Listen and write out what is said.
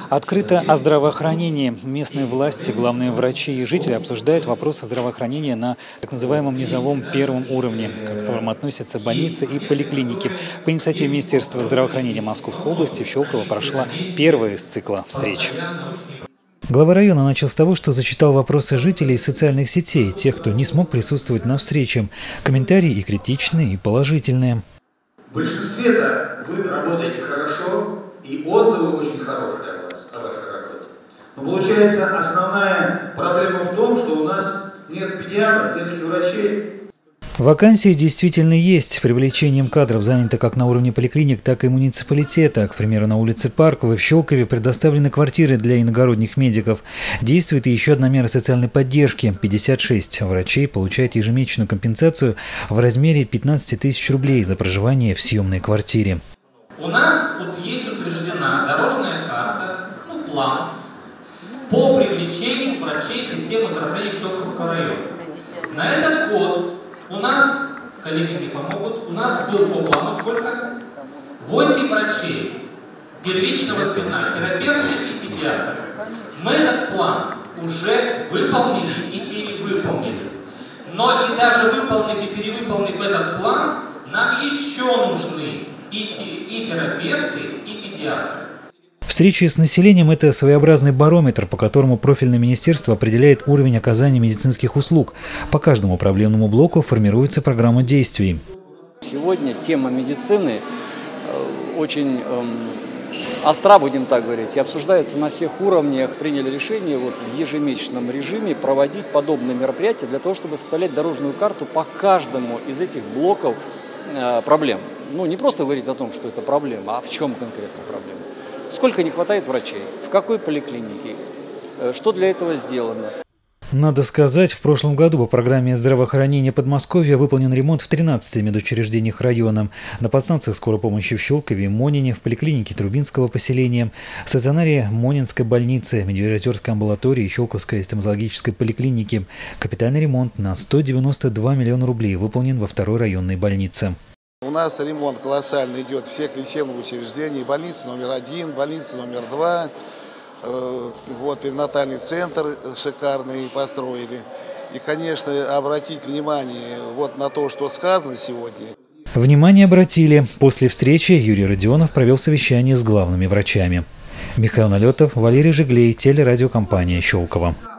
Открыто о здравоохранении. Местные власти, главные врачи и жители обсуждают вопросы здравоохранения на так называемом низовом первом уровне, к которому относятся больницы и поликлиники. По инициативе Министерства здравоохранения Московской области в Щелково прошла первая из цикла встреч. Глава района начал с того, что зачитал вопросы жителей из социальных сетей, тех, кто не смог присутствовать на встрече. Комментарии и критичные, и положительные. В большинстве-то вы работаете хорошо, и отзывы очень хорошие о вашей работе. Но получается, основная проблема в том, что у нас нет педиатров, детских врачей. Вакансии действительно есть. Привлечением кадров занято как на уровне поликлиник, так и муниципалитета. К примеру, на улице Парковой в Щелкове предоставлены квартиры для иногородних медиков. Действует и еще одна мера социальной поддержки. 56 врачей получают ежемесячную компенсацию в размере 15 тысяч рублей за проживание в съемной квартире. У нас есть утверждена дорожная карта, план по привлечению врачей системы здравоохранения Щелковского района. На этот год у нас, коллеги мне помогут, у нас был по плану сколько? 8 врачей первичного звена, терапевты и педиатры. Мы этот план уже выполнили и перевыполнили. Но и даже выполнив и перевыполнив этот план, нам еще нужны и терапевты, и педиатры. Встречи с населением – это своеобразный барометр, по которому профильное министерство определяет уровень оказания медицинских услуг. По каждому проблемному блоку формируется программа действий. Сегодня тема медицины очень остра, будем так говорить, и обсуждается на всех уровнях. Приняли решение в ежемесячном режиме проводить подобные мероприятия для того, чтобы составлять дорожную карту по каждому из этих блоков проблем. Не просто говорить о том, что это проблема, а в чем конкретно проблема. Сколько не хватает врачей, в какой поликлинике, что для этого сделано. Надо сказать, в прошлом году по программе здравоохранения Подмосковья выполнен ремонт в 13 медучреждениях района. На подстанциях скорой помощи в Щелкове и Монине, в поликлинике Трубинского поселения, в стационаре Монинской больницы, Медвежьеозерской амбулатории и Щелковской стоматологической поликлиники. Капитальный ремонт на 192 миллиона рублей выполнен во второй районной больнице. У нас ремонт колоссальный идет всех лечебных учреждений, больницы номер 1, больницы номер 2, перинатальный центр шикарный построили. И, конечно, обратить внимание на то, что сказано сегодня. Внимание обратили. После встречи Юрий Родионов провел совещание с главными врачами. Михаил Налетов, Валерий Жиглей, телерадиокомпания Щелково.